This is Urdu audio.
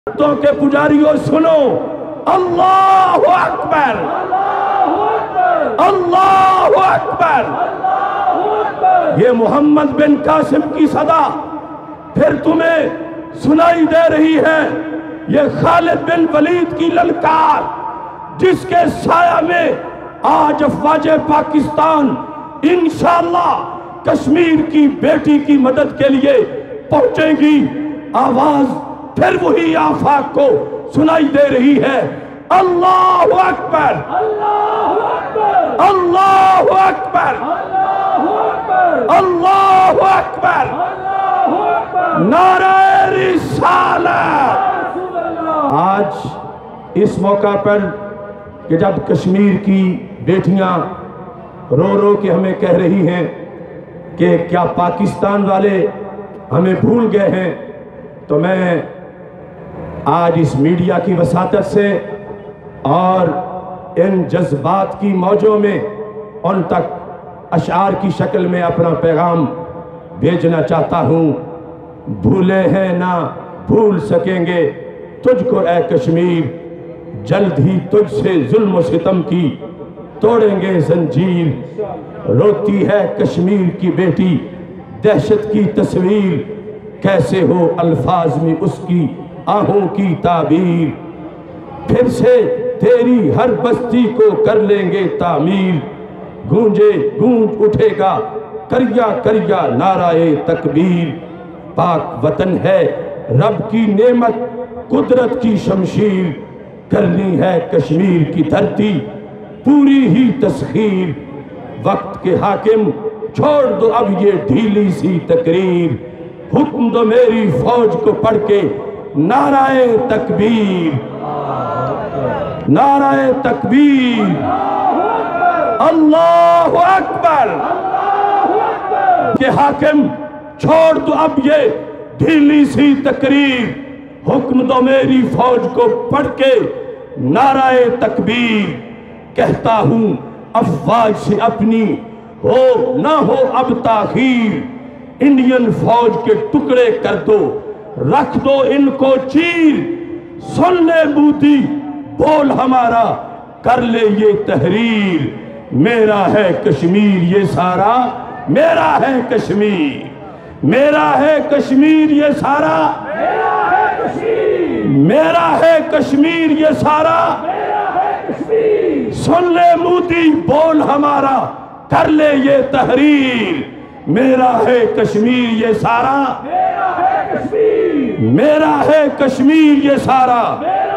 کے پجاریوں سنو، اللہ اکبر، اللہ اکبر۔ یہ محمد بن قاسم کی صدا پھر تمہیں سنائی دے رہی ہے، یہ خالد بن ولید کی للکار، جس کے سایہ میں آج افواج پاکستان انشاءاللہ کشمیر کی بیٹی کی مدد کے لیے پہنچیں گی۔ آواز پھر وہی آفاق کو سنائی دے رہی ہے، اللہ اکبر، اللہ اکبر، اللہ اکبر، اللہ اکبر، نعرہ رسالت۔ آج اس موقع پر کہ جب کشمیر کی بیٹیاں رو رو کے ہمیں کہہ رہی ہیں کہ کیا پاکستان والے ہمیں بھول گئے ہیں، تو میں آج اس میڈیا کی وساطت سے اور ان جذبات کی موجوں میں ان تک اشعار کی شکل میں اپنا پیغام بھیجنا چاہتا ہوں۔ بھولے ہیں نہ بھول سکیں گے تجھ کو اے کشمیر، جلد ہی تجھ سے ظلم و ستم کی توڑیں گے زنجیر۔ روتی ہے کشمیر کی بیٹی، دہشت کی تصویر، کیسے ہو الفاظ میں اس کی آہوں کی تعبیر۔ پھر سے تیری ہر بستی کو کر لیں گے تعمیر، گونج اٹھے گا کریا کریا نعرہ تکبیر۔ پاک وطن ہے رب کی نعمت، قدرت کی شمشیر، کرنی ہے کشمیر کی دھرتی پوری ہی تسخیر۔ وقت کے حاکم چھوڑ دو اب یہ ڈھیلی سی تقریر، حکم دو میری فوج کو پڑھ کے نعرہ تکبیر، نعرہ تکبیر، اللہ اکبر۔ کہ حاکم چھوڑ دو اب یہ ڈھیلی سی تقریر، حکم دو میری فوج کو پڑھ کے نعرہ تکبیر۔ کہتا ہوں افواج سے اپنی ہو نہ ہو اب تاخیر، انڈین فوج کے ٹکڑے کر دو رکھ دو ان کو چیر۔ سن لے موتی بول ہمارا کر لے یہ تحریر، میرا ہے کشمیر یہ سارا، میرا ہے کشمیر، میرا ہے کشمیر یہ سارا، میرا ہے کشمیر یہ سارا۔ سن لے موتی بول ہمارا کر لے یہ تحریر، میرا ہے کشمیر یہ سارا، میرا ہے کشمیر یہ سارا۔